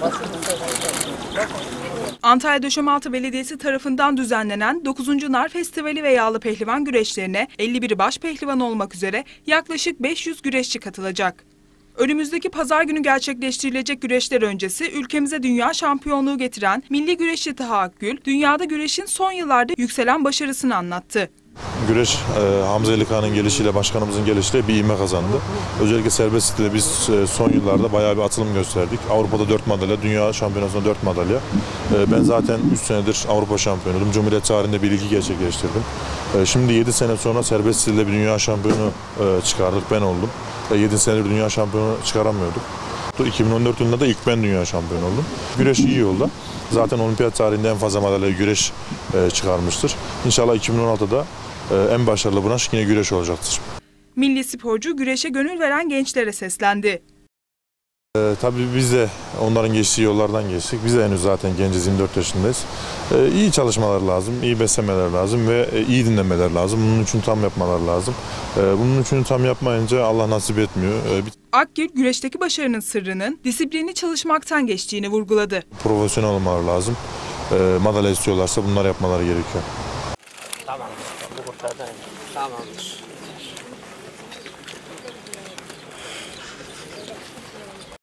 Antalya Döşemealtı Belediyesi tarafından düzenlenen 9. Nar Festivali ve yağlı pehlivan güreşlerine 51 baş pehlivan olmak üzere yaklaşık 500 güreşçi katılacak. Önümüzdeki pazar günü gerçekleştirilecek güreşler öncesi ülkemize dünya şampiyonluğu getiren milli güreşçi Taha Akgül, dünyada güreşin son yıllarda yükselen başarısını anlattı. Güreş Hamza Ali Kağan'ın gelişiyle, başkanımızın gelişiyle bir ivme kazandı. Özellikle serbest stilde biz son yıllarda bayağı bir atılım gösterdik. Avrupa'da 4 madalya, dünya şampiyonasında 4 madalya. Ben zaten 3 senedir Avrupa şampiyonuydum. Cumhuriyet tarihinde bir ligi gerçekleştirdim. Şimdi 7 sene sonra serbest stilde bir dünya şampiyonu çıkardık, ben oldum. 7 senedir dünya şampiyonu çıkaramıyorduk. 2014 yılında da ilk ben dünya şampiyonu oldum. Güreş iyi yolda. Zaten olimpiyat tarihinde en fazla madalya güreş çıkarmıştır. İnşallah 2016'da en başarılı branş yine güreş olacaktır. Milli sporcu güreşe gönül veren gençlere seslendi. Tabii biz de onların geçtiği yollardan geçtik. Biz de henüz zaten genciz, 24 yaşındayız. İyi çalışmalar lazım, iyi beslemeler lazım ve iyi dinlemeler lazım. Bunun için tam yapmalar lazım. Bunun için tam yapmayınca Allah nasip etmiyor. Akgül, güreşteki başarının sırrının disiplinli çalışmaktan geçtiğini vurguladı. Profesyonel olmaları lazım. Madalya istiyorlarsa bunlar yapmaları gerekiyor. Tamamdır. Bu kurtardı. Tamamdır.